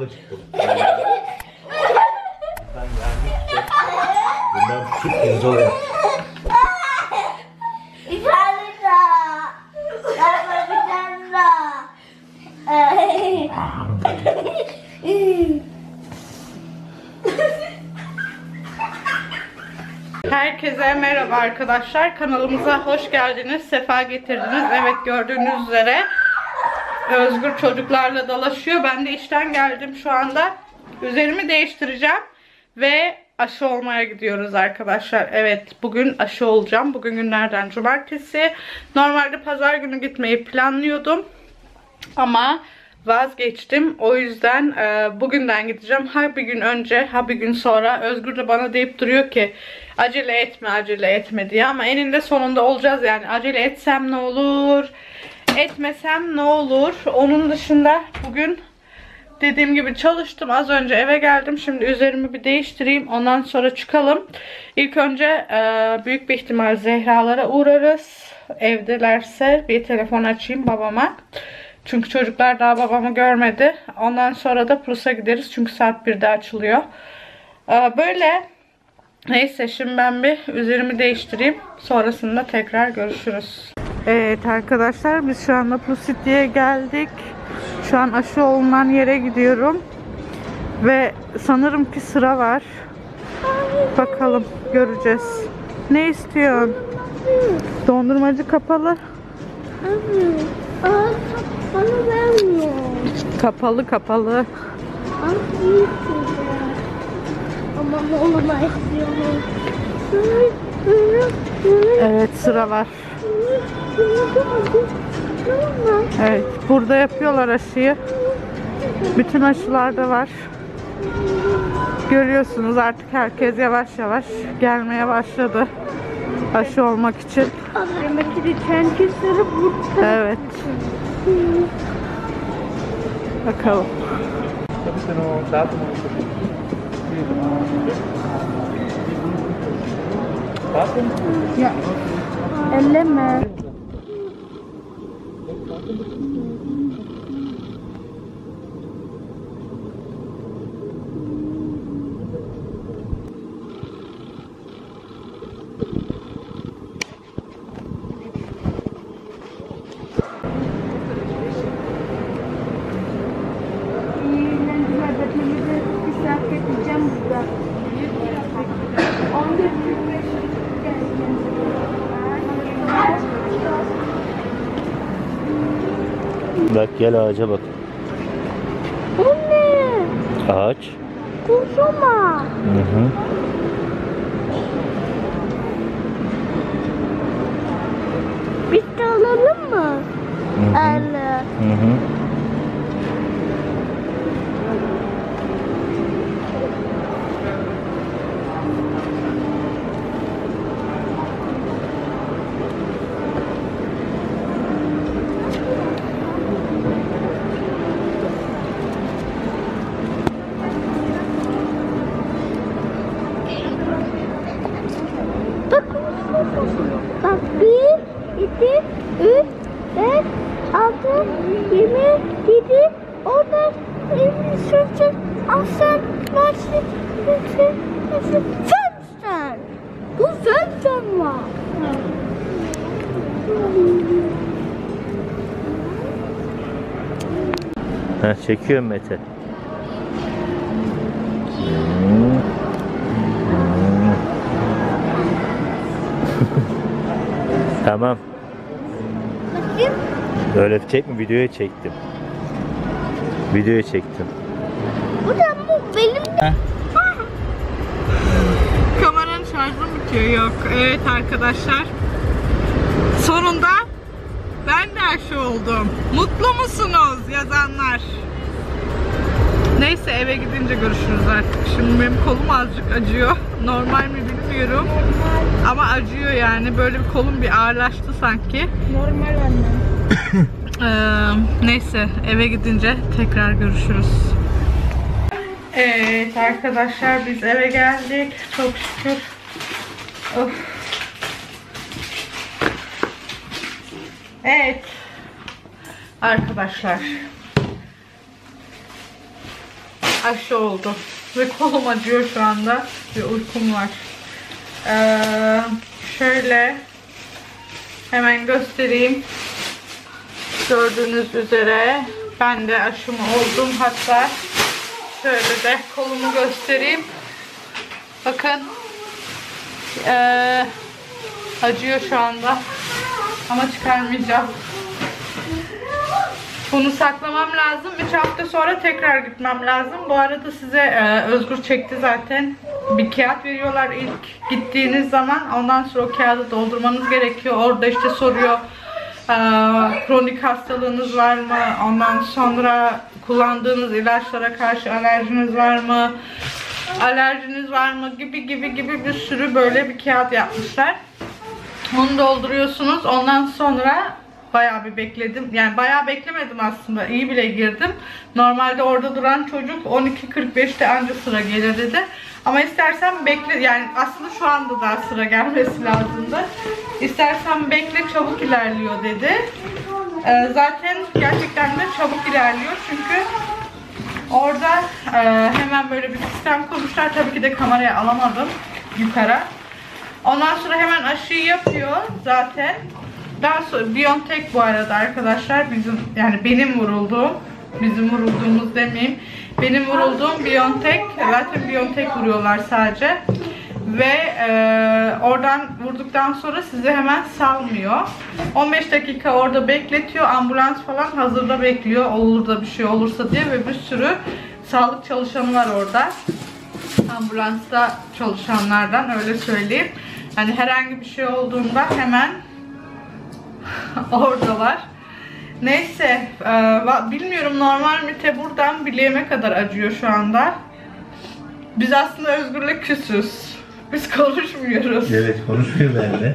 çok acıktım. Ben gelmiştim. Bundan süt pirzola yap. Bir tane daha. Yapma bir tane daha. Herkese merhaba arkadaşlar. Kanalımıza hoş geldiniz. Sefa getirdiniz. Evet, gördüğünüz üzere Özgür çocuklarla dolaşıyor. Ben de işten geldim şu anda. Üzerimi değiştireceğim ve aşı olmaya gidiyoruz arkadaşlar. Evet, bugün aşı olacağım. Bugün günlerden cumartesi. Normalde pazar günü gitmeyi planlıyordum. Ama vazgeçtim. O yüzden bugünden gideceğim. Ha bir gün önce, ha bir gün sonra. Özgür de bana deyip duruyor ki acele etme, acele etme diye. Ama eninde sonunda olacağız yani. Acele etsem ne olur, etmesem ne olur. Onun dışında bugün dediğim gibi çalıştım. Az önce eve geldim. Şimdi üzerimi bir değiştireyim. Ondan sonra çıkalım. İlk önce büyük bir ihtimal Zehra'lara uğrarız. Evdelerse bir telefon açayım babama. Çünkü çocuklar daha babamı görmedi. Ondan sonra da Plus'a gideriz. Çünkü saat 1'de açılıyor. Böyle. Neyse, şimdi ben bir üzerimi değiştireyim. Sonrasında tekrar görüşürüz. Evet arkadaşlar, biz şu anda Plus City'ye geldik. Şu an aşı olunan yere gidiyorum. Ve sanırım ki sıra var. Bakalım, göreceğiz. Ne istiyorsun? Dondurmacı kapalı. Bana vermiyor. Kapalı kapalı. Ama onu da istiyorum. Evet, sıra var. Evet, burada yapıyorlar aşıyı. Bütün aşılarda var. Görüyorsunuz, artık herkes yavaş yavaş gelmeye başladı aşı olmak için. Evet. Bakalım. Ya, elleme. Bak, gel ağaca bak. Bu ne? Ağaç. Kusuma. Hı. Biz de alalım mı? Evet. Hı. Bak 1, 2, 3, 5, 6, 27, 15, 28, Aslan, Nasıl, Fenster. Bu Fenster var. Ha, çekiyorum Mete. Tamam. Bakayım. Öyle çekme, videoya çektim. Videoya çektim. Bu da bu benim de. Kameranın şarjı bitiyor. Yok. Evet arkadaşlar. Sonunda ben de aşı oldum. Mutlu musunuz yazanlar? Neyse, eve gidince görüşürüz artık. Şimdi benim kolum azıcık acıyor. Normal mi bilmiyorum. Ama acıyor yani. Böyle bir kolum bir ağırlaştı sanki. Normal anne. Neyse, eve gidince tekrar görüşürüz. Evet arkadaşlar, biz eve geldik. Çok şükür. Of. Evet. Arkadaşlar. aşı oldu. Ve kolum acıyor şu anda. Ve uykum var. Şöyle hemen göstereyim. Gördüğünüz üzere ben de aşımı oldum. Hatta şöyle de kolumu göstereyim. Bakın. Acıyor şu anda. Ama çıkarmayacağım. Bunu saklamam lazım. 3 hafta sonra tekrar gitmem lazım. Bu arada size Özgür çekti zaten. Bir kağıt veriyorlar ilk gittiğiniz zaman. Ondan sonra o kağıdı doldurmanız gerekiyor. Orada işte soruyor. Kronik hastalığınız var mı? Ondan sonra kullandığınız ilaçlara karşı alerjiniz var mı? Alerjiniz var mı? Gibi bir sürü böyle bir kağıt yapmışlar. Onu dolduruyorsunuz. Ondan sonra bayağı bir bekledim. Yani bayağı beklemedim aslında. İyi bile girdim. Normalde orada duran çocuk 12.45'te anca sıra gelir dedi. Ama istersen bekle, yani aslında şu anda daha sıra gelmesi lazımdı. İstersen bekle, çabuk ilerliyor dedi. Zaten gerçekten de çabuk ilerliyor çünkü orada hemen böyle bir sistem kurmuşlar. Tabii ki de kameraya alamadım yukarı. Ondan sonra hemen aşıyı yapıyor zaten. Daha sonra BioNTech bu arada arkadaşlar, bizim yani benim vurulduğum, bizim vurulduğumuz demeyeyim, benim vurulduğum BioNTech, zaten BioNTech vuruyorlar sadece ve oradan vurduktan sonra sizi hemen salmıyor. 15 dakika orada bekletiyor, ambulans falan hazırda bekliyor olur da bir şey olursa diye ve bir sürü sağlık çalışanı var orada, ambulansta çalışanlardan, öyle söyleyeyim. Hani herhangi bir şey olduğunda hemen oradalar. Neyse, bilmiyorum, normal mi, buradan bileğime kadar acıyor şu anda. Biz aslında Özgür'le küsüz. Biz konuşmuyoruz. Evet, konuşmuyor benimle.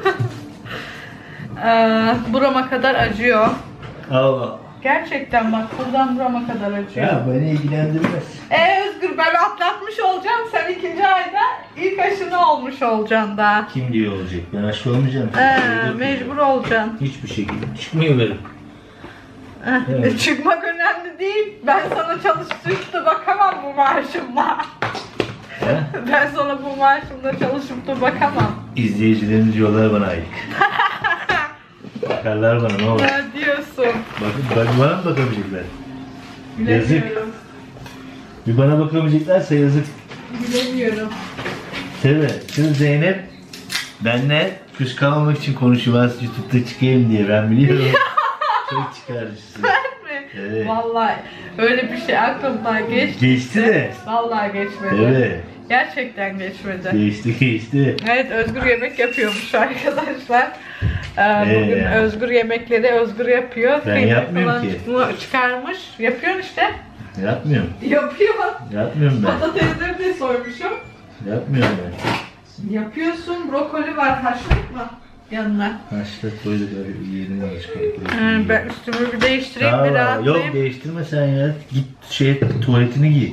Burama kadar acıyor. Allah. Gerçekten bak, buradan burama kadar acıyor. Ya beni ilgilendirmez. Özgür, ben atlatmış olacağım. Sen 2. ayda ilk aşını olmuş olacaksın daha. Kim diye olacak? Ben aşı olmayacağım. Mecbur olacaksın. Hiçbir şekilde çıkmıyor benim. Evet. Çıkmak önemli değil. Ben sana çalışıp da bakamam bu maaşımla. Ben sana bu maaşımla çalışıp da bakamam. İzleyicilerimiz yollar bana ait. Bakarlar bana, ne olur. Ne diyorsun? Bak, bana mı bakabilecekler? Yazık. Bilemiyorum. Bir bana bakabileceklerse yazık. Bilemiyorum. Tabii. Şimdi Zeynep benle küs kalmamak için konuşuyor. Ben YouTube'da çıkayım diye, ben biliyorum. Çok çıkarcısın. Ben mi? Evet. Vallahi öyle bir şey aklımdan geçti. Geçti de. Vallahi geçmedi. Evet. Gerçekten geçmedi. Geçti. Evet, Özgür yemek yapıyormuş arkadaşlar. Bugün Özgür yemekleri Özgür yapıyor. Ben Kıymet yapmıyorum falan ki. çıkarmış. Yapıyorsun işte. Yapmıyorum. Yapıyor. Yapmıyorum ben. Patatesleri de soymuşum. Yapmıyorum ben. Yapıyorsun. Brokoli var. Haşlayıp mı? Yanına. Haşla koyduk öyle yiyelim alışkanlıkla. Ben üstümü bir değiştireyim, bir Yok, rahatlayayım. değiştirme sen ya. Git tuvaletini giy.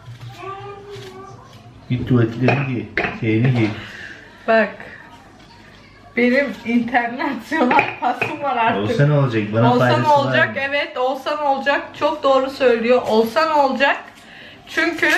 Git tuvaletini giy. Şeyini giy. Bak. Benim internasyonel pasım var artık. Olsa ne olacak? Bana Olsan faydası olacak, var mı? evet, olsan olacak. Çok doğru söylüyor. Olsan olacak. Çünkü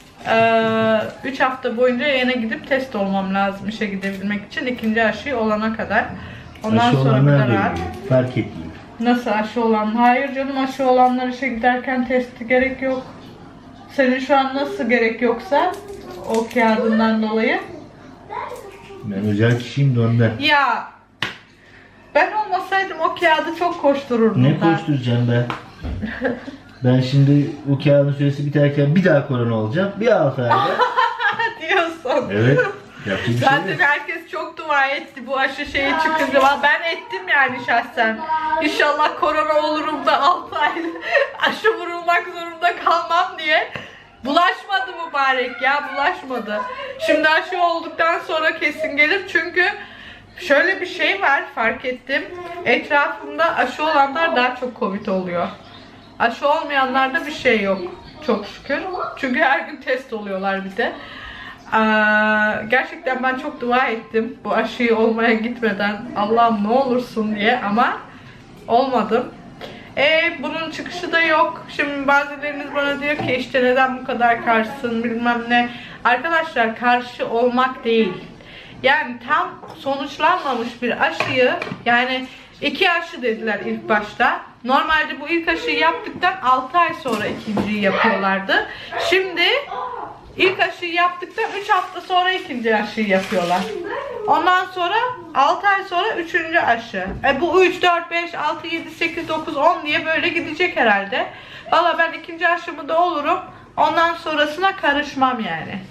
3 hafta boyunca yine gidip test olmam lazım işe gidebilmek için, 2. aşıyı olana kadar. Ondan Aşı sonra bir olanlar de da rahat. giyiyor. Fark etmiyor. Nasıl aşı olan? Hayır canım, aşı olanlar işe giderken testi gerek yok. Senin şu an nasıl gerek yoksa o kağıdından dolayı? Ben özel kişiyim de ondan. Ya ben olmasaydım o kağıdı çok koştururdum. Ne koşturacağım ben? Ben şimdi o kağıdın süresi biterken bir daha korona olacağım. Bir 6 ayda. diyorsun. Evet. Yapacak bir şey Zaten yok. herkes çok dua etti bu aşı şeyi çıkınca. Ben ettim yani şahsen. İnşallah korona olurum da 6 ay aşı vurulmak zorunda kalmam diye. Bulaşmadı mübarek ya, bulaşmadı. Şimdi aşı olduktan sonra kesin gelir çünkü şöyle bir şey var, fark ettim. Etrafımda aşı olanlar daha çok Covid oluyor. Aşı olmayanlarda bir şey yok. Çok şükür. Çünkü her gün test oluyorlar bir de. Gerçekten ben çok dua ettim bu aşıyı olmaya gitmeden, Allah'ım ne olursun diye, ama olmadım. Bunun çıkışı da yok. Şimdi bazılarınız bana diyor ki işte neden bu kadar karşısın bilmem ne. Arkadaşlar karşı olmak değil. Yani tam sonuçlanmamış bir aşıyı, yani 2 aşı dediler ilk başta. Normalde bu ilk aşıyı yaptıktan 6 ay sonra ikinciyi yapıyorlardı. Şimdi ilk aşıyı yaptıktan 3 hafta sonra ikinci aşıyı yapıyorlar. Ondan sonra 6 ay sonra 3. aşı. Bu 3, 4, 5, 6, 7, 8, 9, 10 diye böyle gidecek herhalde. Valla ben ikinci aşımı da olurum. Ondan sonrasına karışmam yani.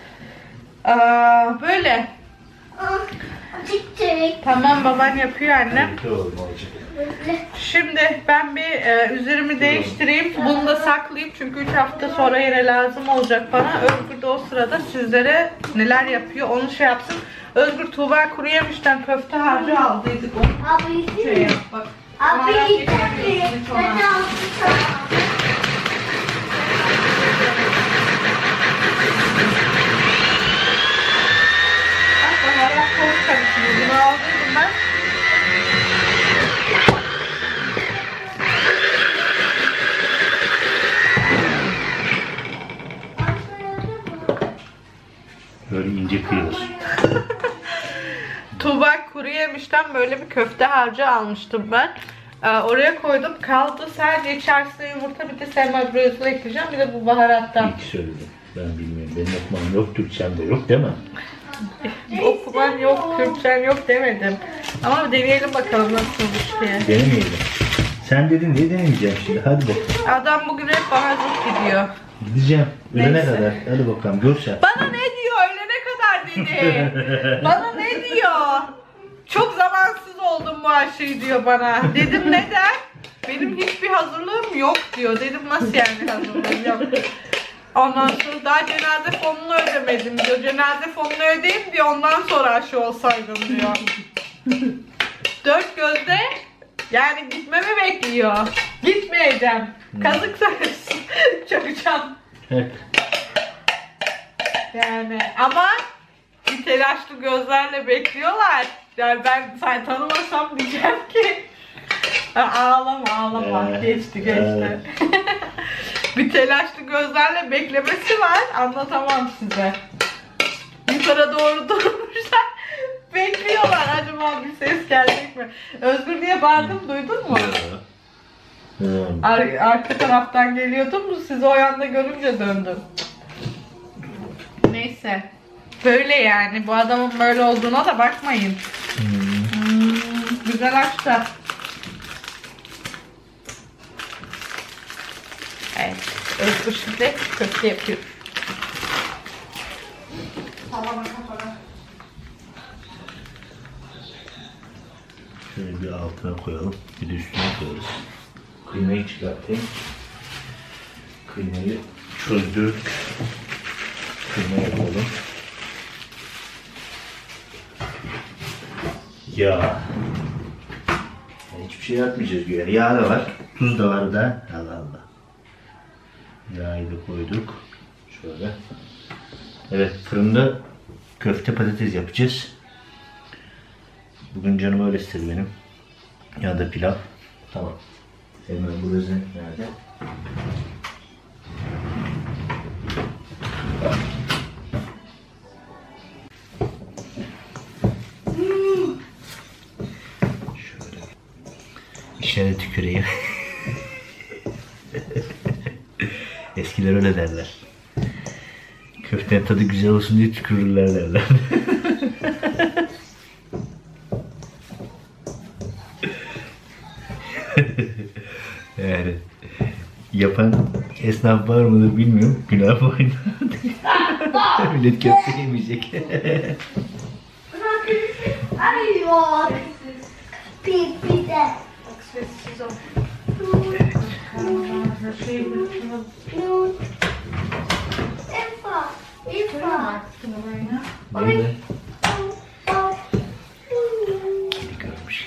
Böyle. Tamam, baban yapıyor annem. Şimdi ben bir üzerimi değiştireyim. Bunu da saklayayım çünkü 3 hafta sonra yine lazım olacak bana. Özgür de o sırada sizlere neler yapıyor onu şey yapsın. Özgür Tuğba kuru yemişten köfte harcı aldıydık onu. Abi Şey yap bak. Abi Baharat toz karışımı. Bunu aldıydım ben. Böyle ince kıyılır. Tuğba kuru yemişten böyle bir köfte harcı almıştım ben. Oraya koydum. Kaldı sadece içerisine yumurta, bir de selma brözlü ekleyeceğim. Bir de bu baharattan. İlk söyledim. Ben bilmiyorum. Benim okumam yok, Türkçem de yok değil mi? Okuman yok, Türkçen yok demedim. Ama deneyelim bakalım nasılmış diye. Denemeyelim. Sen dedin diye denemeyeceğim şimdi. Hadi bakalım. Adam bugün hep bana zıt gidiyor. Gideceğim. Ölene Neyse. kadar. Hadi bakalım. Görsen. Bana ne diyor? Ölene kadar dedi. Bana ne diyor? Çok zamansız oldum bu aşıyı diyor bana. Dedim neden? Benim hiçbir hazırlığım yok diyor. Dedim nasıl yani hazırlığım yok? Ondan sonra daha cenaze fonunu ödemedim diyor. Cenaze fonunu ödeyeyim diyor. Ondan sonra aşı olsaydım diyor. Dört gözle yani gitmemi bekliyor. Gitmeyeceğim. Kazık sakırsın. Çakacağım. Evet. Yani ama bir telaşlı gözlerle bekliyorlar. Yani ben sen tanımasam diyeceğim ki ağlama geçti. Bir telaşlı gözlerle beklemesi var, anlatamam size. Yukarı doğru durmuşlar, bekliyorlar acaba bir ses gelecek mi? Özgür diye bağırdım, duydun mu? Arka taraftan geliyordum, sizi o yanda görünce döndüm. Neyse. Böyle yani. Bu adamın böyle olduğuna da bakmayın. Güzel açtı. Evet. Özgür şimdi köfte yapıyor. Sallama kafana. Şöyle bir altına koyalım. Bir de üstüne koyarız. Kıymayı çıkartayım. Kıymayı çözdük. Kıymayı koyalım. Yağ. Hiçbir şey atmayacağız güya. Yağ da var. Tuz da var da. Allah Allah. Yağı da koyduk. Şöyle. Evet, fırında köfte patates yapacağız. Bugün canım öyle istedi benim. Ya da pilav. Tamam. Hemen burası nerede? Şöyle. İşine tüküreyim. Eskiler öyle derler. Köftenin tadı güzel olsun diye tükürürler derler. Yani yapan esnaf var mıdır bilmiyorum. Günah boyuna. Millet köfte yemeyecek. Arıyor. Pipi de. Sessiz ol. İfa. Neydi? Kedi görmüş.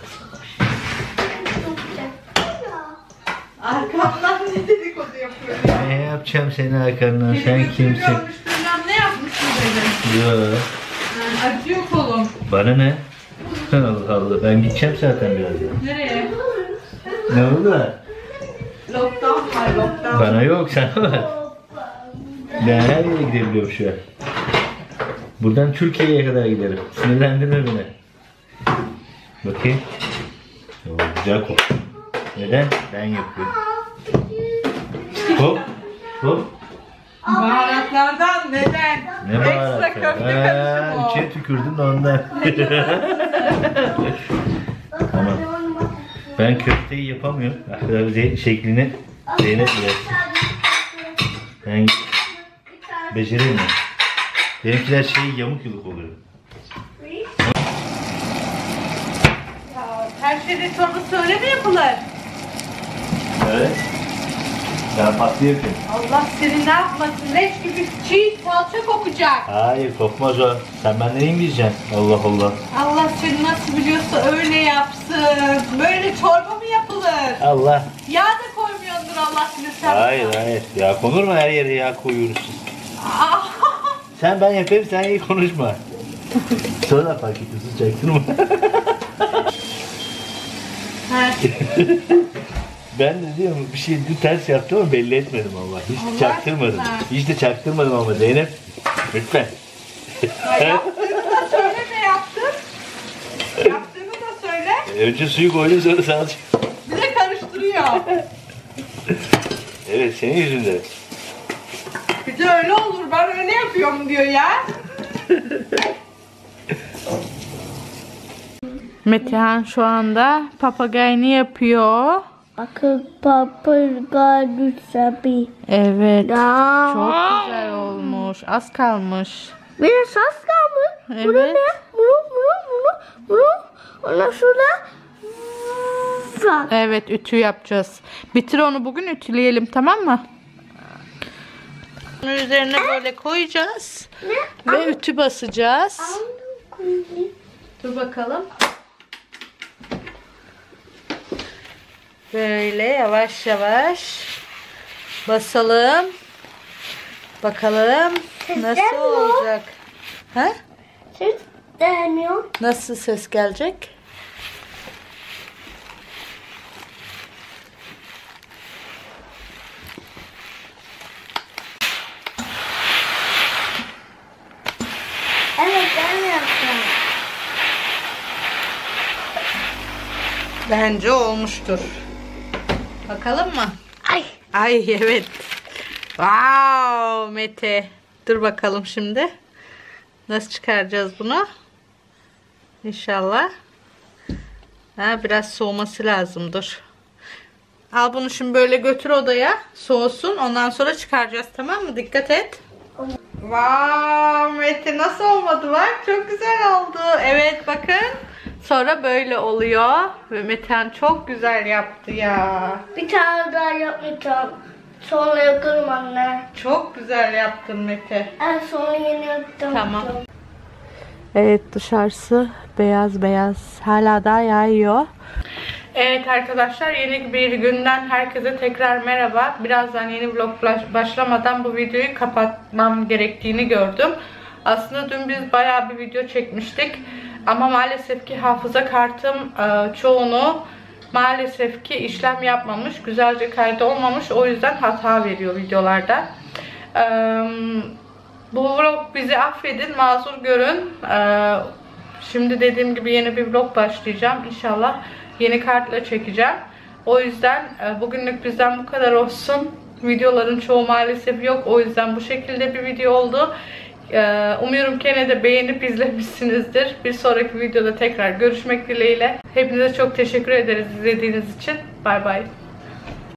Arkamdan ne dedikodu yapıyor ya? Ne yapacağım senin arkandan? Sen kimsin? Görmüş bilmem ne yapmışsın dedi. Yo. Acıyor kolum. Bana ne? Allah Allah. Ben gideceğim zaten birazdan. Nereye? Ne oldu? Lockdown var, lockdown. Bana yok, sana var. Ben her yere gidebiliyorum şu an. Buradan Türkiye'ye kadar giderim. Sinirlendirme beni. Bakayım. Oo, güzel koktu. Neden? Ben yapıyorum. Hop. Hop. Baharatlardan neden? Ne baharat? Ekstra köfte karışımı o. İçine tükürdün de ondan. Tamam. Ben köfteyi yapamıyorum. Şeklini Zeynep biraz. Ben beceremiyorum. Benimkiler yamuk yuluk oluyor. Her şeyde çorbası öyle mi yapılır? Evet. Ben patlı yapıyorum. Allah seni ne yapmasın? Leş gibi çiğ salça kokacak. Hayır, kokmaz o. Sen benden iyi mi yiyeceksin? Allah Allah. Allah seni nasıl biliyorsa öyle yapsın. Böyle çorba mı yapılır? Allah. Yağ da koymuyordur Allah bilir sen. Hayır hayır. Ya konur mu, her yere yağ koyuyoruz? Ah! Sen ben yapayım, sen iyi konuşma. Sonra fark ediyorsun, çaktırma. Ha, Ben de diyorum bir şey ters yaptım ama belli etmedim Allah. Hiç Allah çaktırmadım. aşkına. Hiç de çaktırmadım ama Zeynep. Lütfen. yaptığını da söyle ne yaptın? Yaptığını da söyle. Önce suyu koydum, sonra salça. Bir de karıştırıyor. Evet, senin yüzünden. Bir de öyle olur, ben öyle yapıyorum diyor ya. Metehan şu anda papagayını yapıyor. Akıl paprika düşebi. Evet. Ya. Çok güzel olmuş. Az kalmış. Bir de sas kalmış. Bunu Evet. ne? Bunu. Ondan sonra bak. Evet, ütü yapacağız. Bitir onu, bugün ütüleyelim, tamam mı? Bunun üzerine böyle koyacağız. Ve ütü basacağız. Dur bakalım. Böyle yavaş yavaş basalım. Bakalım nasıl Sesler mi o? olacak? Ha? Ses demiyor. Nasıl ses gelecek? Evet ben yaptım. Bence olmuştur. Bakalım mı? Ay. Ay evet. Wow Mete. Dur bakalım şimdi. Nasıl çıkaracağız bunu? İnşallah. Ha, biraz soğuması lazım. Dur. Al bunu şimdi böyle götür odaya. Soğusun. Ondan sonra çıkaracağız, tamam mı? Dikkat et. Wow Mete, nasıl olmadı bak. Çok güzel oldu. Evet bakın. Sonra böyle oluyor. Ve Metehan çok güzel yaptı ya. Bir tane daha yapmayacağım. Sonra yakarım anne. Çok güzel yaptın Mete. En sonra yeni yaptım. Tamam. Evet, dışarısı beyaz beyaz. Hala daha yağıyor. Evet arkadaşlar, yeni bir günden herkese tekrar merhaba. Birazdan yeni vlog başlamadan bu videoyu kapatmam gerektiğini gördüm. Aslında dün biz bayağı bir video çekmiştik. Ama maalesef ki hafıza kartım çoğunu maalesef ki işlem yapmamış. Güzelce kaydı olmamış. O yüzden hata veriyor videolarda. Bu vlog bizi affedin, mazur görün. Şimdi dediğim gibi yeni bir vlog başlayacağım. İnşallah yeni kartla çekeceğim. O yüzden bugünlük bizden bu kadar olsun. Videoların çoğu maalesef yok. O yüzden bu şekilde bir video oldu. Umuyorum ki yine de beğenip izlemişsinizdir. Bir sonraki videoda tekrar görüşmek dileğiyle. Hepinize çok teşekkür ederiz izlediğiniz için. Bay bay.